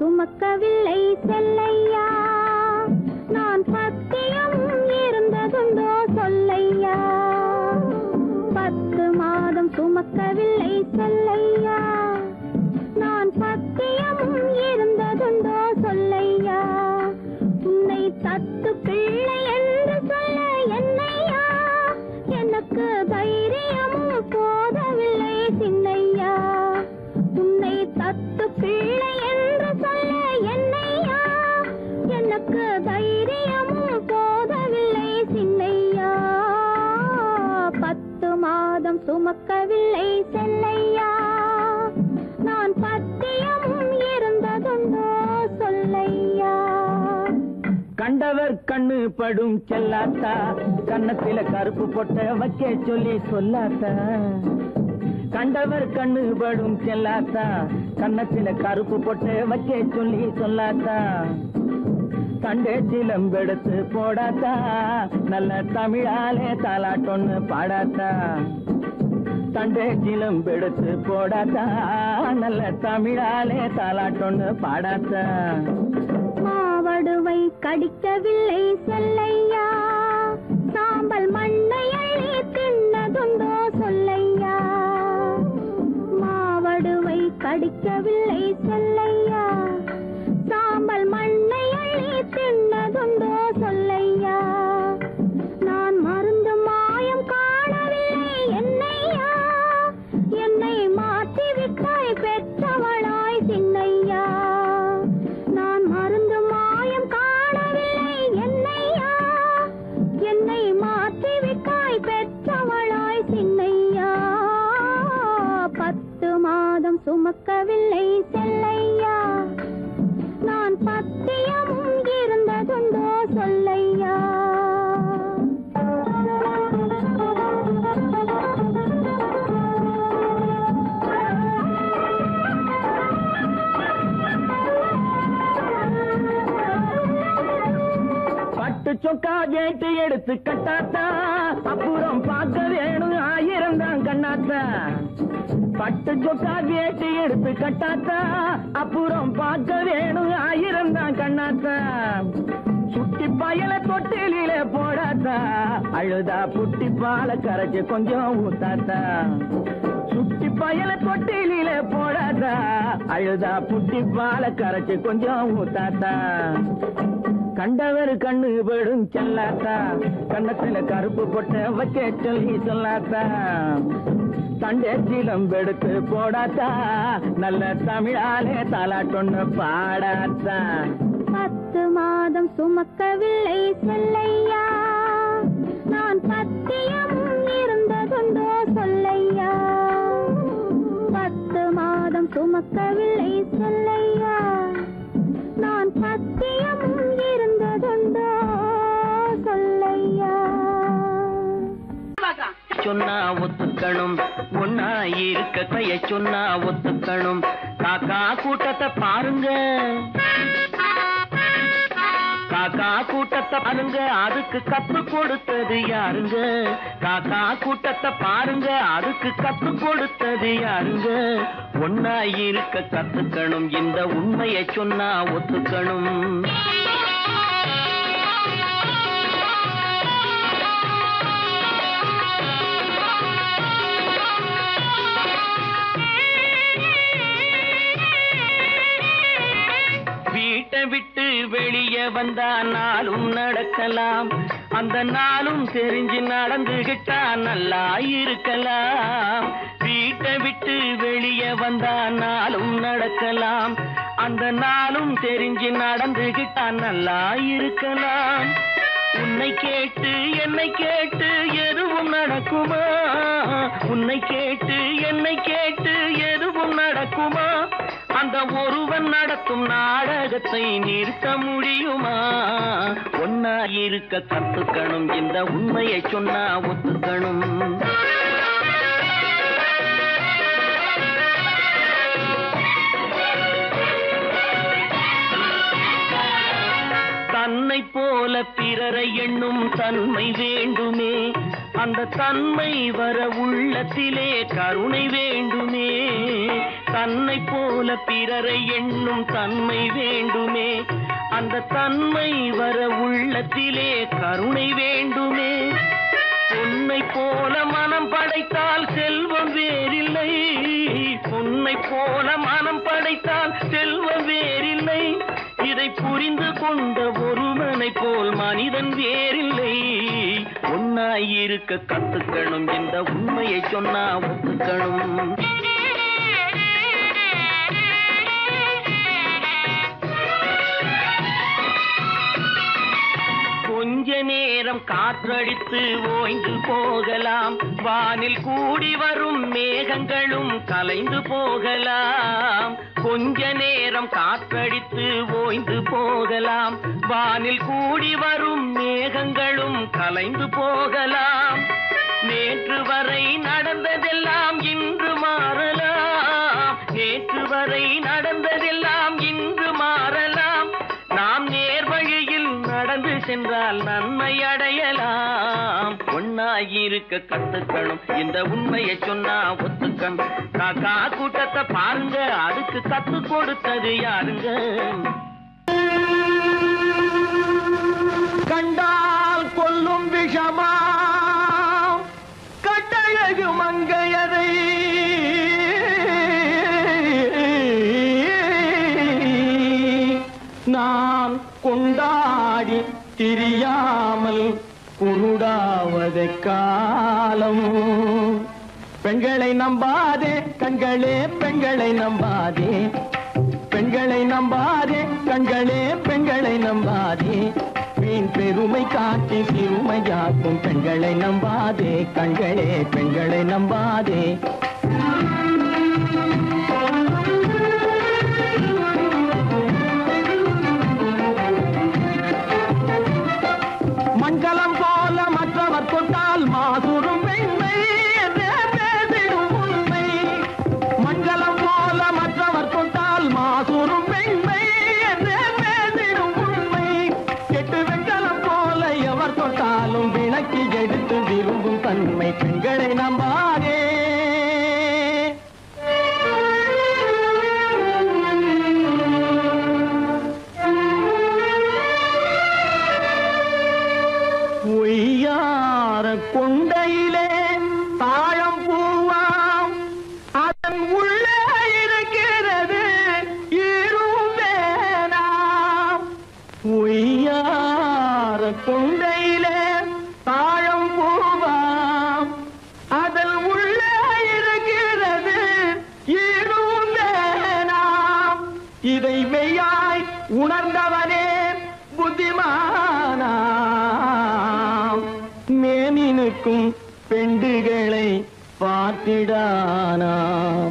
சுமக்கவில்லை செல்லையா நான் பத்தியம் இருந்ததுண்டோ சொல்லையா 10 மாதம் சுமக்கவில்லை செல்லையா நான் பத்தியம் இருந்ததுண்டோ சொல்லையா உன்னை தத்து பிள்ளை என்று சொல்ல என்னையா எனக்கு தைரியமும் போதவில்லை சின்னையா உன்னை தத்து பிள்ளை என்று சொல்ல என்னையா எனக்கு தைரியமும் போதவில்லை சின்னையா 10 மாதம் சுமக்கவில்லை செல்லையா நான் பத்தியம் இருந்ததுண்டோ சொல்லையா கண்டவர் கண்ணு படும் செல்லாத்தா கன்னத்தில கருப்பு பொட்ட வைக்க சொல்லி சொல்லாத்தா கண்டவர் கண்ணு படும் செல்லாத்தா கன்னத்தில கருப்பு பொட்ட வைக்க சொல்லி சொல்லாத்தா தண்டே சிலம்பெடுத்து போடாத்தா நல்ல தமிழாலே தாலாட்டொன்னு பாடாத்தா தண்டே சிலம்பெடுத்து போடாத்தா நல்ல தமிழாலே தாலாட்டொன்னு பாடாத்தா மாவடுவை கடிக்கவில்லை செல்லையா சாம்பல் மண்ணை அள்ளி தின்னதுண்டோ சொல்லையா மாவடுவை கடிக்கவில்லை செல்லையா சாம்பல் மண்ணை அள்ளி தின்னதுண்டோ சொல்லையா நான் மருந்து மாயம் காணவில்லை என்னையா என்னை மாற்றிவிட்டாய் பெற்றவளாய் சின்னையா நான் மருந்து மாயம் காணவில்லை என்னையா என்னை மாற்றிவிட்டாய் பெற்றவளாய் சின்னையா 10 மாதம் சுமக்கவில்லை செல்லையா நான் பத்தியமும் இருந்ததுண்டோ சொல்லையா பட்டு சொக்கா கேட்டு எடுத்து கட்டாத்தா அப்புறம் பார்க்க வேணும் 1000 தான் கண்ணாத்தா பட்டு சொக்கா கேட்டு எடுத்து கட்டாத்தா அப்புறம் பார்க்க வேணும் 1000 தான் கண்ணாத்தா சுட்டி பயல தொட்டில போடாத்தா அழுதா புட்டி பால கரைச்சு கொஞ்சம் ஊத்தாத்தா சுட்டி பயல தொட்டில போடாத்தா அழுதா புட்டி பால கரைச்சு கொஞ்சம் ஊத்தாத்தா கண்டவர் கண்ணு படும் செல்லாத்தா கண்ணத்துல கருப்பு பொட்ட வைக்க சொல்லி சொல்லாத்தா தண்டே சிலம்பெடுத்து போடாத்தா நல்ல தமிழாலே தாலாட்டொன்னு பாடாத்தா 10 மாதம் சுமக்கவில்லை செல்லையா நான் பத்தியம் இருந்ததுண்டோ சொல்லையா 10 மாதம் சுமக்கவில்லை செல்லையா நான் பத்தியம் இருந்ததுண்டோ சொல்லையா சொன்னா ஒத்துக்கணும் ஒன்னா இருக்க கைய சொன்னா ஒத்துக்கணும் காக்கா கூட்டத்தை பாருங்க காக்கா கூட்டத்தை பாருங்க அதுக்கு கத்து கொடுத்தது யாருங்க காக்கா கூட்டத்தை பாருங்க அதுக்கு கத்து கொடுத்தது யாருங்க ஒன்னா இருக்க கத்துக்கணும் இந்த உண்மையை சொன்னா ஒத்துக்கணும் வீட்டை விட்டு வெளியே வந்தா நாளும் நடக்கலாம் அந்த நாளும் தெரிஞ்சு நடந்துகிட்டா நல்லா இருக்கலாம் வீட்டை விட்டு வெளியே வந்தா நாளும் நடக்கலாம் அந்த நாளும் தெரிஞ்சு நடந்துகிட்டா நல்லா இருக்கலாம் உன்னை கேட்டு என்னை கேட்டு எதுவும் நடக்குமா உன்னை கேட்டு என்னை கேட்டு எதுவும் நடக்குமா அந்த ஒருவன் நடத்தும் நாடகத்தை நிறுத்த முடியுமா ஒன்னா இருக்க கத்துக்கணும் இந்த உண்மையை சொன்னா ஒத்துக்கணும் தன்னை போல பிறரை எண்ணும் தன்மை வேண்டுமே அந்த தன்மை வர உள்ளத்திலே கருணை வேண்டுமே தன்னை போல பிறரை எண்ணும் தன்மை வேண்டுமே, அந்த தன்மை வர உள்ளத்திலே கருணை வேண்டுமே. பொன்னை போல மனம் படைத்தால் செல்வம் வேறில்லை, பொன்னை போல மனம் படைத்தால் செல்வம் வேறில்லை. இதை புரிந்து கொண்ட ஒருவனை போல் மனிதன் வேறில்லை. ஒன்னாயிருக்க கத்துக்கணும், இந்த உண்மையை சொன்னா ஒத்துக்கணும். கொஞ்ச நேரம் காற்றடித்து ஓய்ந்து போகலாம், வானில் கூடி வரும் மேகங்களும் கலைந்து போகலாம். கொஞ்ச நேரம் காற்றடித்து ஓய்ந்து போகலாம், வானில் கூடி வரும் மேகங்களும் கலைந்து போகலாம். நேற்று வரை நடந்ததெல்லாம் இன்று மாறலாம், நேற்று வரை நடந்ததெல்லாம் இன்று மாறலாம். நாம் நேர்வழியில் நடந்து சென்றால் நன்மை அடையலாம். ஒன்னாயிருக்க கத்துக்கணும், இந்த உண்மையை சொன்னா ஒத்துக்கணும். காக்கா கூட்டத்தை பாருங்க, அதுக்கு கத்து கொடுத்தது யாருங்க? கண்டால் கொல்லும் விஷமா கட்டழகு மங்கையதை நான் கொண்டாடி திரியாமல் குருடாவதை காலம். பெண்களை நம்பாதே கண்களே, பெண்களை நம்பாதே, பெண்களை நம்பாதே கண்களே, பெண்களை நம்பாதே. வீண் பெருமை காட்டி சிறுமையாக்கும் பெண்களை நம்பாதே கண்களே, பெண்களை நம்பாதே. மண்கலம் போல மற்றவர் கொண்டால் மாசூரும் பெண்மை என்றே பேசிடும் உண்மை. மண்கலம் போல மற்றவர் கொண்டால் மாசூரும் பெண்மை என்றே பேசிடும் உண்மை. கெட்டு வெண்கலம் போல எவர் தொட்டாலும் விளக்கி எடுத்து விரும்பும் தன்மை பெண்களை நம்பாதே. கொண்டையிலே தாழம் பூவாம் அதன் உள்ளே இருக்கிறது ஈரும் வேணாம். உய்யார கொண்டையிலே தாழம் பூவாம் அதன் உள்ளே இருக்கிறது ஈரும் வேணாம். இதை மெய்யாய் உணர்ந்தவனே புத்திமானா. மேனினுக்கும் பெண்டுகளை பார்த்திடானாம்.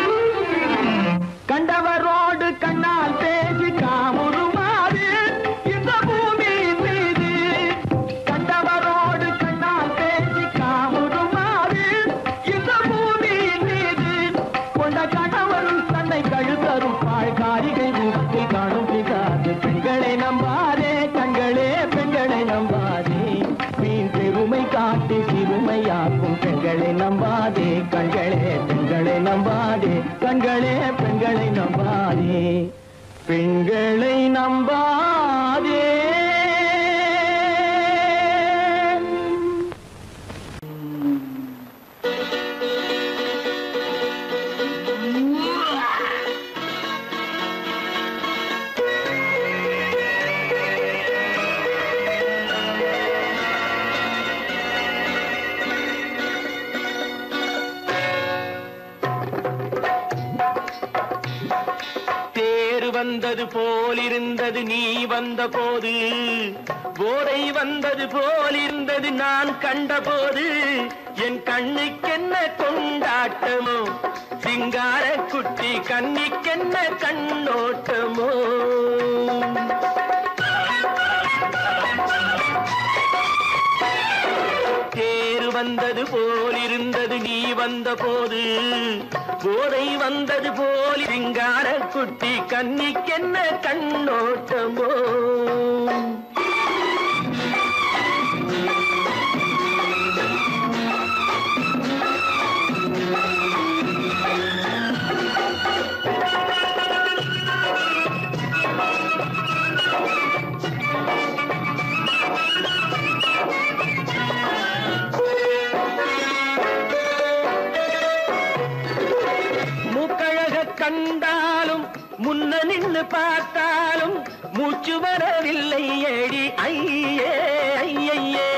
கண்டவரோடு கண்ணால் பேசி காமுறுமாறு இந்த பூமியின் மீது. கண்டவரோடு கண்ணால் பேசி காமுறுமாறு இந்த பூமியின் மீது. கொண்ட கணவரும் தன்னை கழுத்தரும் பாழ்காரிகை முகத்தில் காணும் பிதாது. பெண்களை நம்பாதே கண்களே, பெண்களை நம்பாதே. வீண் பெருமை காட்டி சிறுமையாக்கும் பெண்களை நம்பாதே கண்களே, பெண்களை நம்பாதே கண்களே, பெண்களை நம்பாதே, பெண்களை நம்பாதே. வந்தது போலிருந்தது நீ வந்த போது, போதை வந்தது போலிருந்தது நான் கண்டபோது. என் கண்ணுக்கென்ன கொண்டாட்டமோ, சிங்கார குட்டி கண்ணிக்கென்ன கண்ணோட்டமோ. தேர் வந்தது போலிருந்தது நீ வந்த போது, போதை வந்தது போல் சிங்கார குட்டி கண்ணிக்கென்ன கண்ணோட்டமோ. நின்னு பார்த்தாலும் மூச்சு வரவில்லை ஏடி ஐயே ஐயே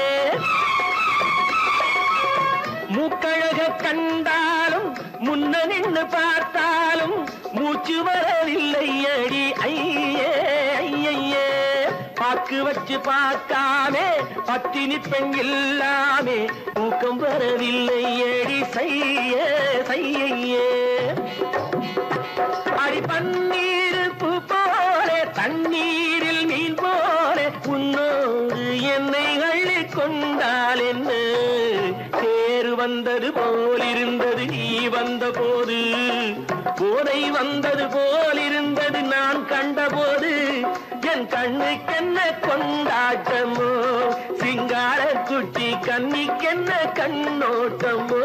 மூக்கழக கண்டாலும் முன்ன நின்னு பார்த்தாலும் மூச்சு வரவில்லை ஏடி ஐயே ஐயே பாக்கு வச்சு பார்க்காமே பத்தினி பெண் இல்லாமே தூக்கம் வரவில்லை ஏடி செய்ய செய்யே அடி பன்னீர் பூ போல தண்ணீரில் மீன் போல உன்னோடு என்னை அள்ளி கொண்டால் என்ன தேர் வந்தது போலிருந்தது நீ வந்த போது போதை வந்தது போலிருந்தது நான் கண்டபோது என் கண்ணுக்கென்ன கொண்டாட்டமோ சிங்கார குட்டி கண்ணிக்கென்ன கண்ணோட்டமோ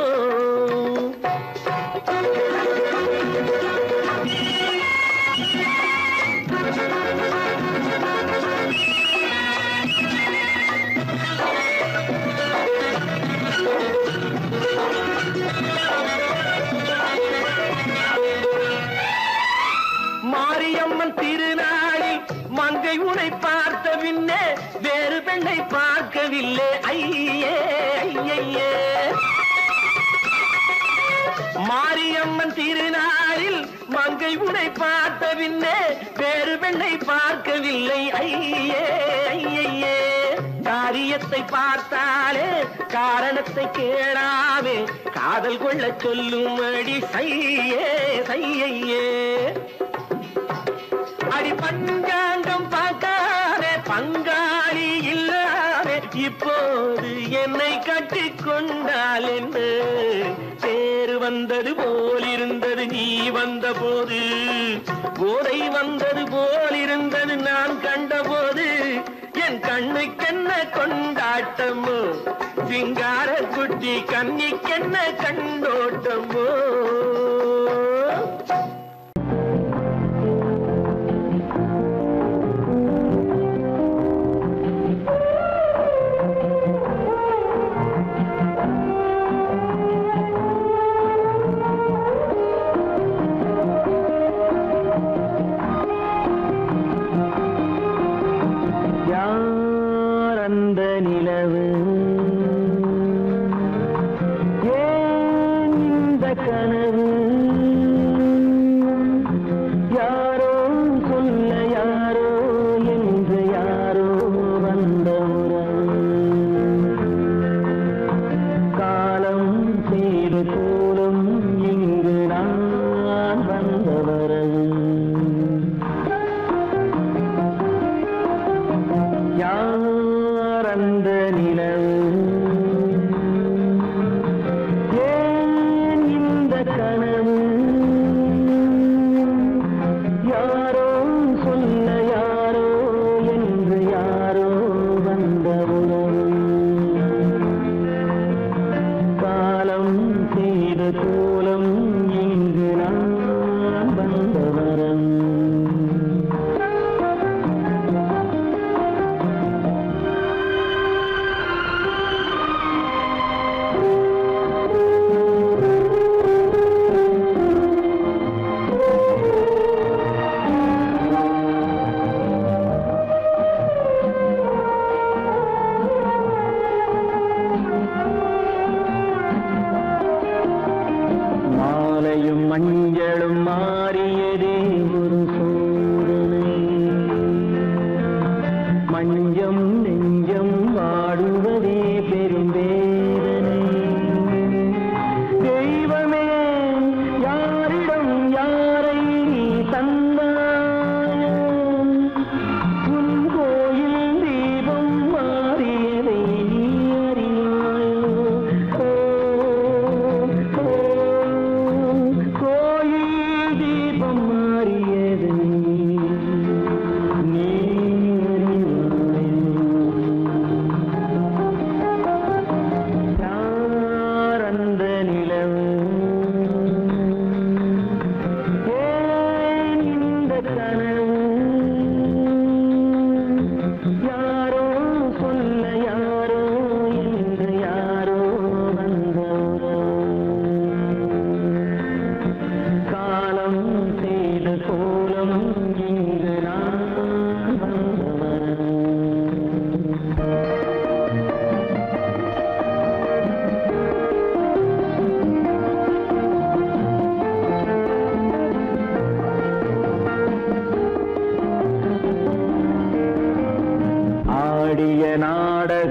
மாரியம்மன் திருநாளில் மங்கை உனை பார்த்த பின்னே வேறு பெண்ணை பார்க்கவில்லை ஐயே ஐயே மாரியம்மன் திருநாளில் மங்கை உனை பார்த்த பின்னே வேறு பெண்ணை பார்க்கவில்லை ஐயே ஐயே காரியத்தை பார்த்தாலே காரணத்தை கேளாமே காதல் கொள்ள சொல்லும் அடி செய்யே செய்யே அடி பஞ்சாங்கம் பார்க்காதே பங்காளி இல்லாதே இப்போது என்னை கட்டி கொண்டால் என்று தேர் வந்தது போலிருந்தது நீ வந்த போது போதை வந்தது போலிருந்தது நான் கண்டபோது என் கண்ணுக்கென்ன கொண்டாட்டமோ சிங்கார குட்டி கண்ணிக்கென்ன கண்ணோட்டமோ அந்த நிலவு ஏன் இந்த கனவு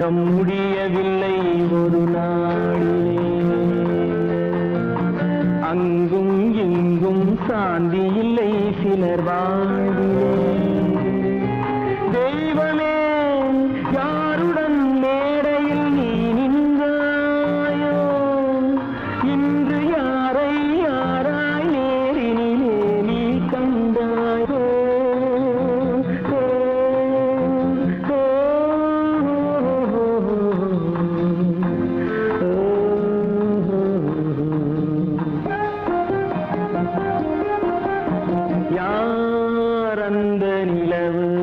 உலகம் முடியவில்லை ஒரு நாளிலே. அங்கும் இங்கும் சாந்தி இல்லை சிலர் வாழ்விலே. தெய்வமே யாருடன் மேடையில் நீ நின்றாயோ, இன்று யாரை யாராய் நேரினிலே நீ கண்டாயோ. யார் அந்த நிலவு